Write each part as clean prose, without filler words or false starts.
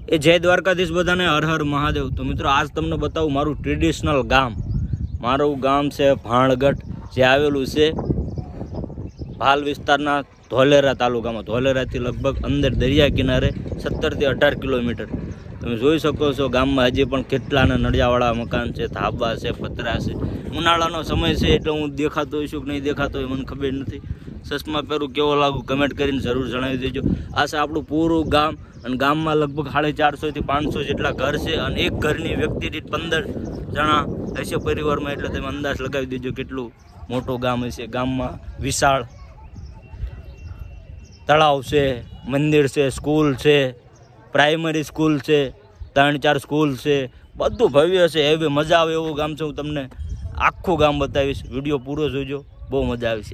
એ જય દ્વારકાધીશ બધાને, હર હર મહાદેવ। તો મિત્રો આજ તમને બતાવું મારું ટ્રેડિશનલ ગામ। મારું ગામ છે ભાણગઢ, જે આવેલું છે ભાલ વિસ્તારના ધોલેરા તાલુકામાં। ધોલેરાથી લગભગ અંદર દરિયા કિનારે 17 થી 18 કિલોમીટર। તમે જોઈ શકો છો ગામમાં હજી પણ કેટલાના નળિયાવાળા મકાન છે, ધાબા છે, પતરા છે। ઉનાળાનો સમય છે એટલે હું દેખાતો હોઈશું કે નહીં દેખાતો હોય મને ખબર નથી। ચશ્મા પહેરું કેવો લાગુ કમેન્ટ કરીને જરૂર જણાવી દેજો। આ છે આપણું પૂરું ગામ, અને ગામમાં લગભગ 450 થી 500 જેટલા ઘર છે, અને એક ઘરની વ્યક્તિ દીઠ 15 જણા હશે પરિવારમાં, એટલે તમે અંદાજ લગાવી દેજો કેટલું મોટું ગામ હશે। ગામમાં વિશાળ તળાવ છે, મંદિર છે, સ્કૂલ છે, પ્રાઇમરી સ્કૂલ છે, 3-4 સ્કૂલ છે, બધું ભવ્ય છે। એવી મજા આવે એવું ગામ છે। હું તમને આખું ગામ બતાવીશ, વિડીયો પૂરો જોજો, બહુ મજા આવશે।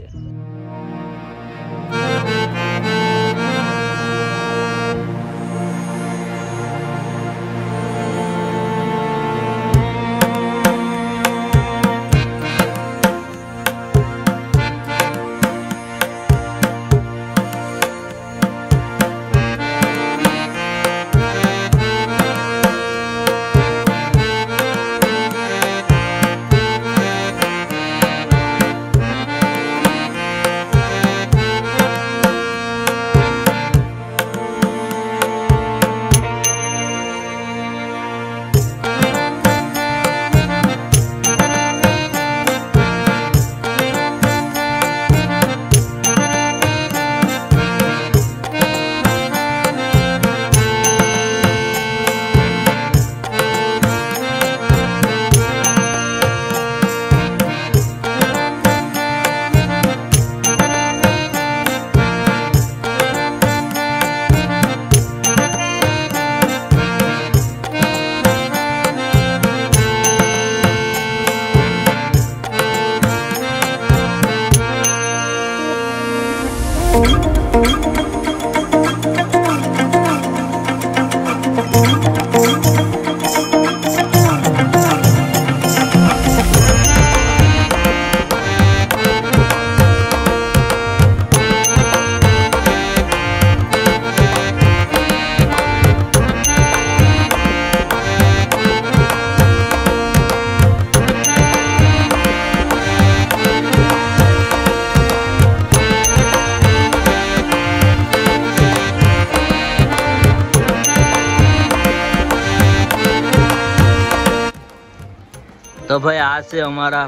તો ભાઈ આ છે અમારા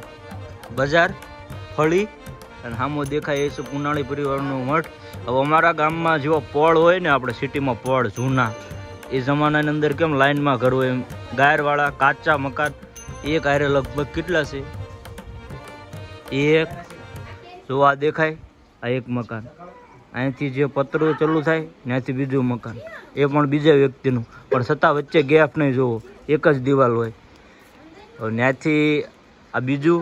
બજાર ફળી, અને સામો દેખાય એ છે પુનાળી પરિવારનો મઠ। હવે અમારા ગામમાં જેવો પોળ હોય ને, આપણે સિટીમાં પોળ જૂના, એ જમાનાની અંદર કેમ લાઈનમાં ઘર હોય, એમ ગાયરવાળા કાચા મકાન એક આરે લગભગ કેટલા છે, એક જો આ દેખાય આ એક મકાન, અહીંથી જે પતરું ચાલુ થાય ત્યાંથી બીજું મકાન, એ પણ બીજા વ્યક્તિનું, પણ છતાં વચ્ચે ગેપ નહીં જોવો, એક જ દિવાલ હોય। ત્યાંથી આ બીજું,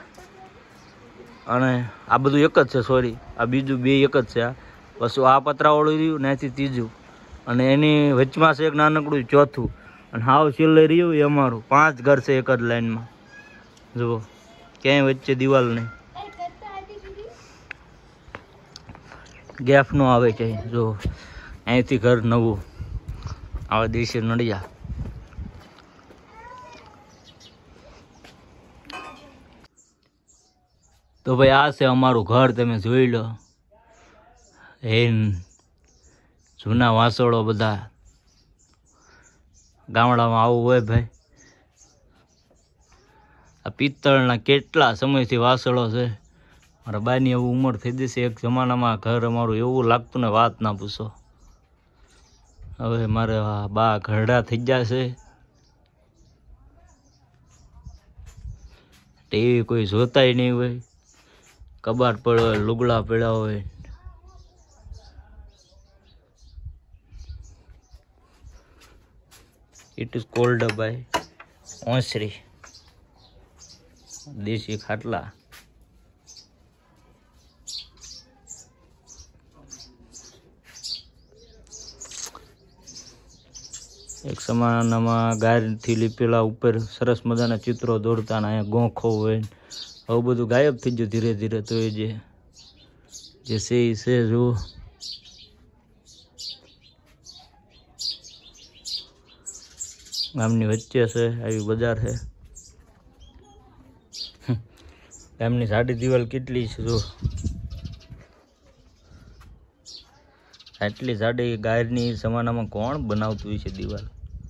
અને આ બધું એક જ છે, સોરી આ બીજું બે એક જ છે। આ પછી આ પતરાવાળું રહ્યું, ત્યાંથી ત્રીજું, અને એની વચમાં છે એક નાનકડું ચોથું, અને હાવ છેલ્લે રહ્યું એ અમારું। 5 ઘર છે એક જ લાઈનમાં, જુઓ ક્યાંય વચ્ચે દિવાલ નહીં, ગેપ નો આવે ક્યાંય। જુઓ અહીંથી ઘર નવું, આવા દેશી નળિયા। તો ભાઈ આ છે અમારું ઘર, તમે જોઈ લો। જૂના વાસળો બધા, ગામડામાં આવું હોય ભાઈ। આ પિત્તળના કેટલા સમયથી વાસળો છે। મારા બાની એવું ઉંમર થઈ જશે, એક જમાનામાં ઘર અમારું એવું લાગતું ને વાત ના પૂછો। હવે મારે બા ઘરડા થઈ ગયા છે, ટીવી કોઈ જોતાય નહીં હોય, કબાટ પડ્યો હોય, લુગડા પડ્યા હોય। ઇટ ઇઝ કોલ્ડ બાય ઓસરી દેશી ખાટલા। એક સમાનામાં ગાયથી લીપેલા ઉપર સરસ મજાના ચિત્રો દોરતા, અને અહીંયા ગોખો હોય, આવું બધું ગાયબ થઈ ગયું ધીરે ધીરે। તો એ જે છે એ છે, જુઓ ગામની વચ્ચે છે આવી બજાર છે. ગામની સાડી દિવાલ કેટલી છે જો, આટલી સાડી ગાયરની જમાનામાં કોણ બનાવતું હોય છે દિવાલ.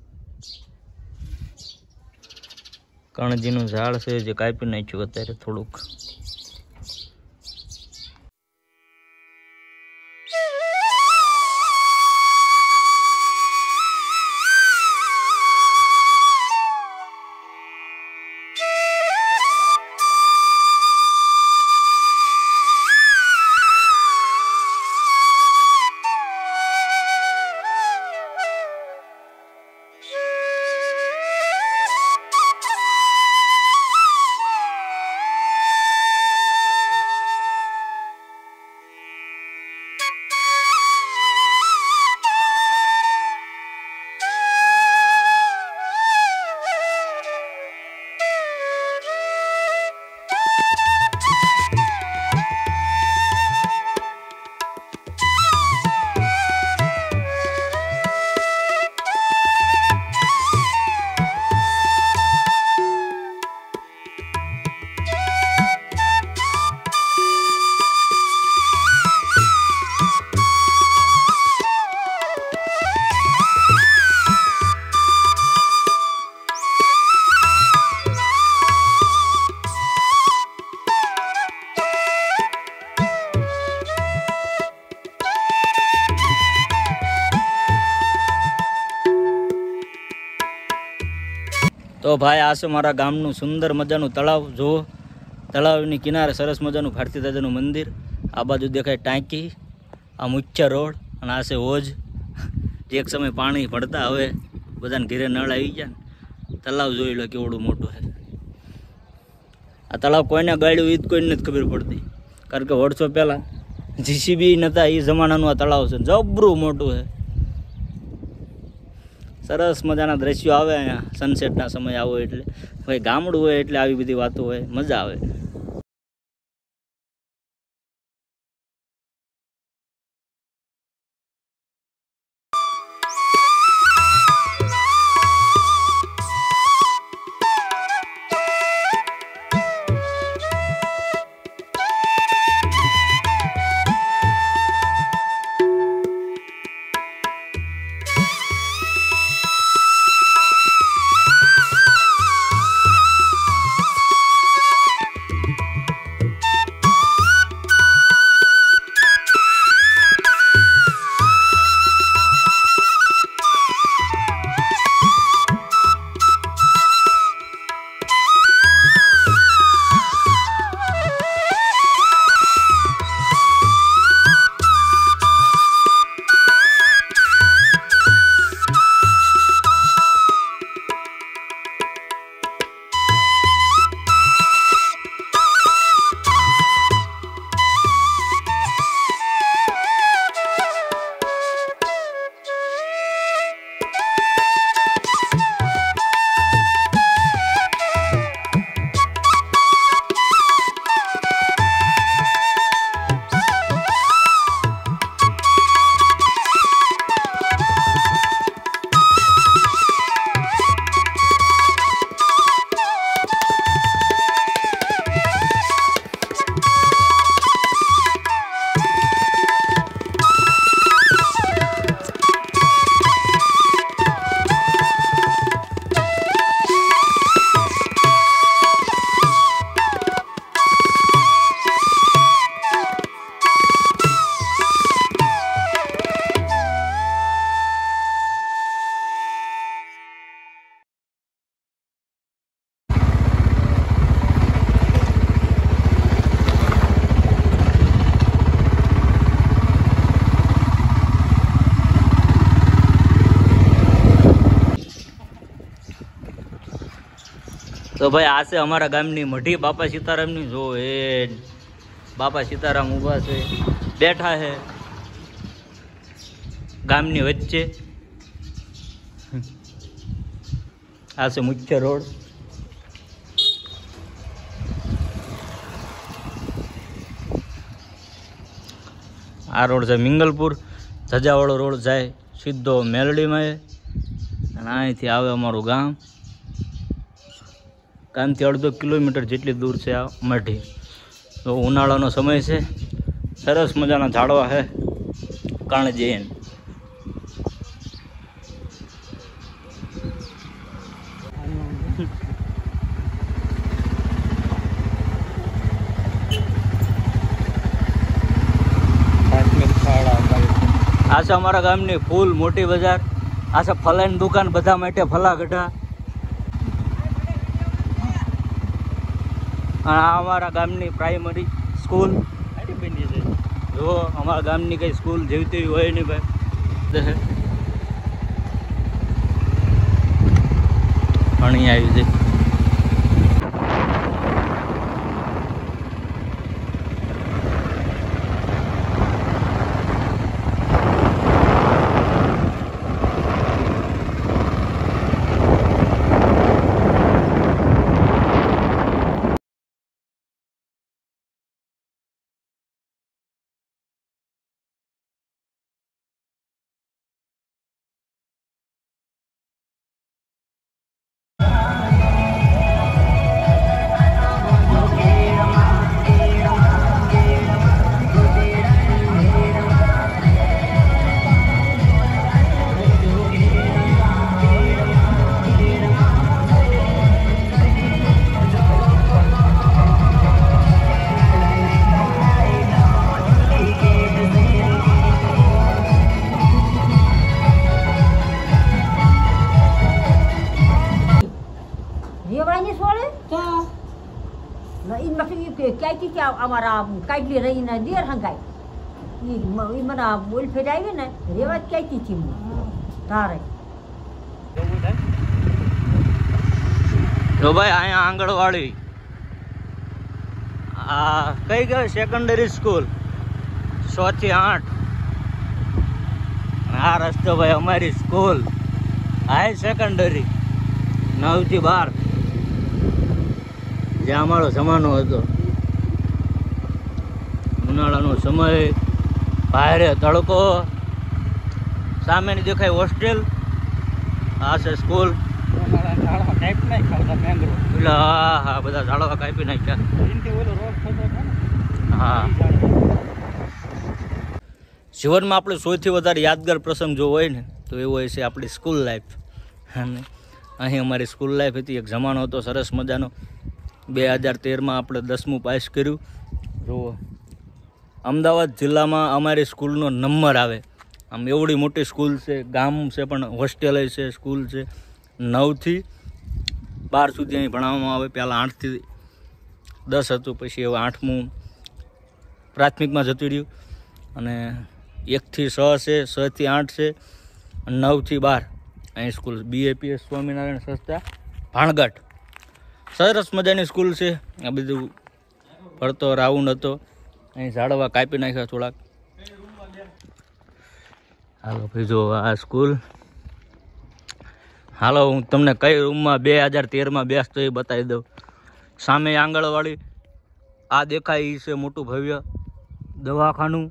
કણજીનું ઝાડ છે જે કાપી નાખ્યું અત્યારે થોડુંક. તો ભાઈ આ છે મારા ગામનું સુંદર મજાનું તળાવ. જુઓ, તળાવની કિનારે સરસ મજાનું ભારતી દાદાનું મંદિર. આ બાજુ દેખાય ટાંકી, આ મુખ્ય રોડ, અને આ છે હોજ. જે એક સમય પાણી પડતા હવે બધાને ઘેરે નળ આવી ગયા. તળાવ જોઈ લો કેવડું મોટું છે. આ તળાવ કોઈને ગાળ્યું એ જ કોઈને નથી ખબર પડતી, કારણ કે વર્ષો પહેલાં જીસીબી નહોતા એ જમાનાનું આ તળાવ છે. જબરું મોટું છે. સરસ મજાના દ્રશ્યો આવે અહીંયા સનસેટના સમય આવો એટલે. ભાઈ ગામડું હોય એટલે આવી બધી વાતો હોય, મજા આવે. તો ભાઈ આ છે અમારા ગામની મઢી બાપા સીતારામની. જો એ બાપા સીતારામ ઊભા છે, બેઠા છે ગામની વચ્ચે. આ છે મુખ્ય રોડ. આ રોડ છે મિંગલપુર. ધજાવાળો રોડ જાય સીધો મેલડીમાં. અને અહીંથી આવે અમારું ગામથી 1.5 કિલોમીટર જેટલી દૂર છે આ મઢી. તો ઉનાળાનો સમય છે, સરસ મજાના ઝાડવા છે કાણજેન. આ છે અમારા ગામની ફૂલ મોટી બજાર. આ છે ફલાની દુકાન, બધા માટે ફલા ગઢા. અને આ અમારા ગામની પ્રાઇમરી સ્કૂલ. જો અમારા ગામની કઈ સ્કૂલ જેવી તેવી હોય નહીં ભાઈ. ભણી આવી છે. અમારા કાઢલી રહીને દેર હંગાય એ મને બોલ ફેરાવી ને રેવા જ ક્યાંથી થી તારે. જો ભાઈ અહીંયા આંગણવાડી આ કઈ ગઈ સેકન્ડરી સ્કૂલ 6 થી 8. આ રસ્તો ભાઈ અમારી સ્કૂલ હાઈ સેકન્ડરી 9 થી 12, જે અમારો જમાનો હતો. ઉનાળાનો સમય, ભારે તડકો, સામેની દેખાય હોસ્ટેલ, આ છે સ્કૂલ. હા બધા ઝાડવા કાપી નાખ્યા. હા, જીવનમાં આપણે સૌથી વધારે યાદગાર પ્રસંગ જો હોય ને તો એવો હોય છે આપણી સ્કૂલ લાઈફ. અને અહીં અમારી સ્કૂલ લાઈફ હતી. એક જમાનો હતો સરસ મજાનો. 2013માં આપણે 10મું પાસ કર્યું. જુઓ, અમદાવાદ જિલ્લામાં અમારી સ્કૂલનો નંબર આવે. આમ એવડી મોટી સ્કૂલ છે, ગામ છે, પણ હોસ્ટેલ છે, સ્કૂલ છે. 9 થી 12 સુધી અહીં ભણાવવામાં આવે. પહેલાં 8 થી 10 હતું, પછી હવે 8મું પ્રાથમિકમાં જતું રહ્યું. અને 1 થી 6 છે, 6 થી 8 છે, 9 થી 12 અહીં સ્કૂલ. BAPS સ્વામિનારાયણ સંસ્થા ભાણગઢ. સરસ મજાની સ્કૂલ છે. આ બધું ફરતો રાઉન્ડ હતો. અહીં ઝાડવા કાપી નાખ્યા થોડાક. હાલો ભાઈ, જો આ સ્કૂલ. હાલો હું તમને કઈ રૂમમાં 2013માં બેસતો એ બતાવી દઉં. સામે આંગણવાડી, આ દેખાય એ છે મોટું ભવ્ય દવાખાનું.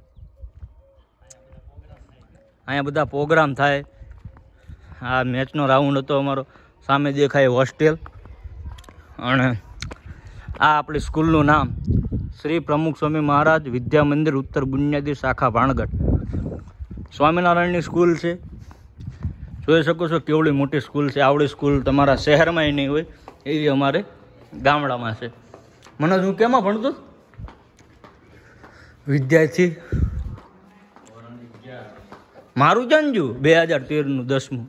અહીંયા બધા પ્રોગ્રામ થાય. આ મેચનો રાઉન્ડ હતો અમારો. સામે દેખાય હોસ્ટેલ. અને આ આપણી સ્કૂલનું નામ શ્રી પ્રમુખ સ્વામી મહારાજ વિદ્યા મંદિર ઉત્તર બુનિયાદી શાખા ભાણગઢ. સ્વામિનારાયણની સ્કૂલ છે. જોઈ શકો છો કેવડી મોટી સ્કૂલ છે. આવડી સ્કૂલ તમારા શહેરમાં નહીં હોય એવી અમારે ગામડામાં છે. મને હું કેમાં ભણતો? વિદ્યાર્થી મારું જાણજો 2013નું 10મું.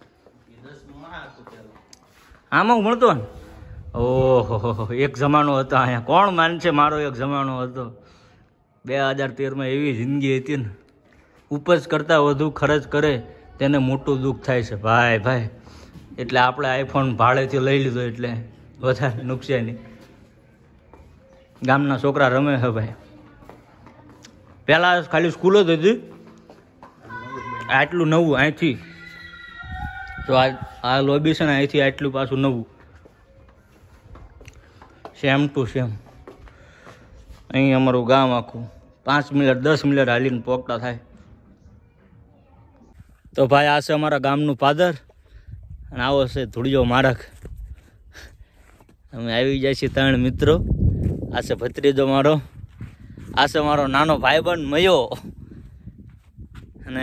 આમાં હું ભણતો ને. ઓહો, એક જમાનો હતો અહીંયા. કોણ માનશે મારો એક જમાનો હતો. 2013માં એવી જિંદગી હતી ને. ઉપજ કરતાં વધુ ખર્ચ કરે તેને મોટું દુઃખ થાય છે ભાઈ. એટલે આપણે આઈફોન ભાડેથી લઈ લીધો એટલે વધારે નુકસાની. ગામના છોકરા રમે છે ભાઈ. પહેલાં ખાલી સ્કૂલ જ હતી. આટલું નવું અહીંથી તો આ લોબી છે ને, અહીંથી આટલું પાછું નવું. Same to same. અહીં અમારું ગામ આખું 5 મિનિટ 10 મિનિટ હાલીને પોકતા થાય. તો ભાઈ આ છે અમારા ગામનું પાદર. અને આવો છે ધૂળિયો મારક. અમે આવી જાય છીએ 3 મિત્રો. આ છે ભત્રીજો મારો, આ છે મારો નાનો ભાઈબંધ મયો, અને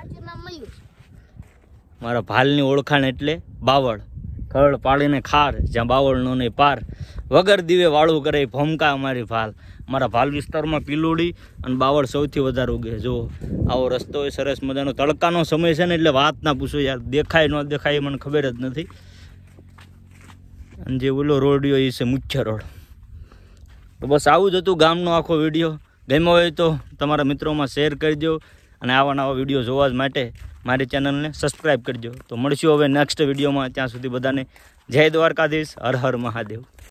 મારા ભાલની ઓળખાણ એટલે બાવળ. ખળ પાડીને ખાર, જ્યાં બાવળનો નહીં પાર. વગર દીવે વાળું કરે ભમકા અમારી ભાલ. મારા ભાલ વિસ્તારમાં પીલુડી અને બાવળ સૌથી વધારે ઉગે. જો આવો રસ્તો હોય સરસ મજાનો. તડકાનો સમય છે ને એટલે વાત ના પૂછો યાર, દેખાય ન દેખાય મને ખબર જ નથી. અને જે ઓલો રોડિયો એ છે મુખ્ય રોડ. તો બસ આવું જ હતું ગામનો આખો વિડીયો. ગમ્યો હોય તો તમારા મિત્રોમાં શેર કરજો, અને આવા નવા વિડીયો જોવા જ માટે મારી ચેનલને સબસ્ક્રાઈબ કરજો. તો મળશું હવે નેક્સ્ટ વિડીયોમાં. ત્યાં સુધી બધાને જય દ્વારકાધીશ, હર હર મહાદેવ.